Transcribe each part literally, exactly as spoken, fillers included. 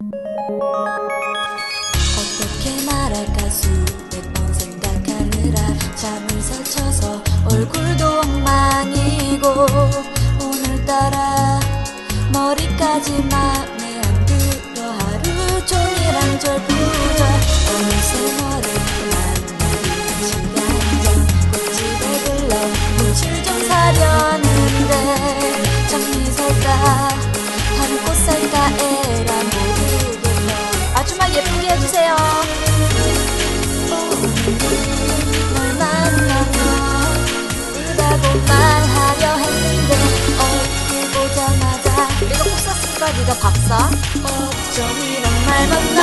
어떻게 말할까 수백 번 생각하느라 잠을 설쳐서 얼굴도 엉망이고 오늘따라 머리까지 맘에 안 들어 하루 종일 안절부절 어느새 너를 만나기 시간 전 꽃집에 들러 꽃을 좀 사려는데 장미살까 다른 꽃 살까 에라 모르겠네. 아줌마 예쁘게 해주세요. 널 만나면 이쁘다고 말하려 했는데 얼굴 보자마자 내가 꽃 샀으니까 네가 밥 사? 어쩜 이런 말만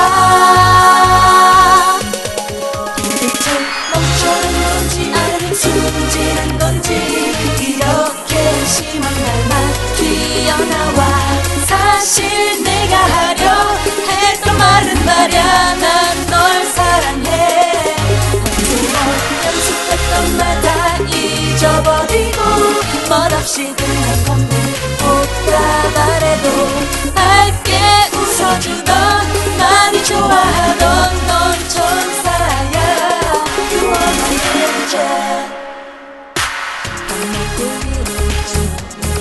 나와. 도대체 멈춰는 건지 아니면 숨지는 건지 이렇게 심한 말만 튀어나와. 사실 내가 하려 했던 말은 말야 난 널 사랑해. 언제나 연습했던 말 다 잊어버리고 멋없이 그냥 건네 못다 말해도 밝게 웃어주던 많이 좋아하던 넌 천사야. You are my angel. 밥 먹고 일어났지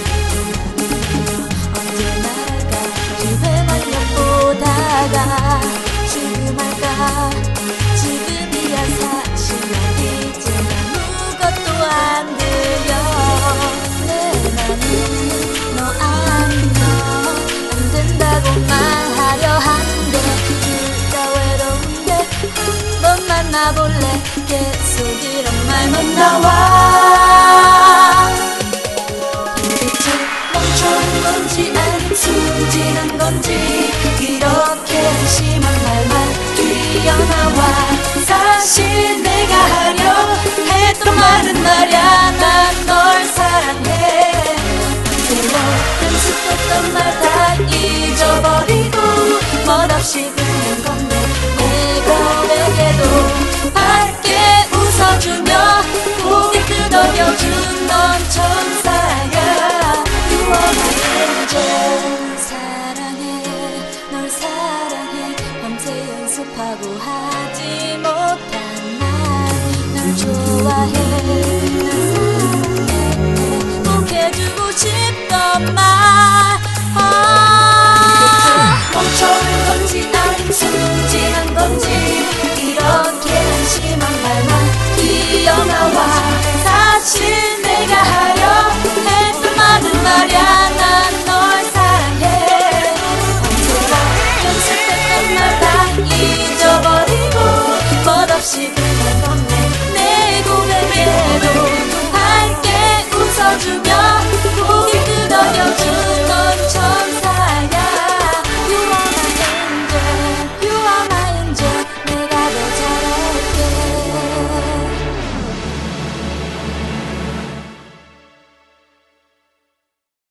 언제 말할까 기회만 엿보다가 지금 할까 지금이야 사실 난 이제 아무것도 안 들려. 내 맘은 너 아니면 안 된다고 말하려 하는데 둘 다 외로운데 한 번 만나볼래. 계속 이런 말만 나와. 도대체 멈춰는 건지 아니면 숨지는 건지 이렇게 심한 말만 튀어나와. 사실 내가 하려 했던 말은 말야 난 널 사랑해. 언제나 연습했던 말 다 잊어버리고 멋없이 그냥 건네 내 고백에도 밝게 웃어주며 고개 끄덕여준 넌 천사야. You are my angel. 사랑해 널 사랑해 밤새 연습하고 하지 못한 날 널 좋아해 널 사랑해 꼭 해주고 싶던 말. 아 멈춰는 건지 아님 숨지는 건지 이렇게 한심한 말만 튀어나와. 사실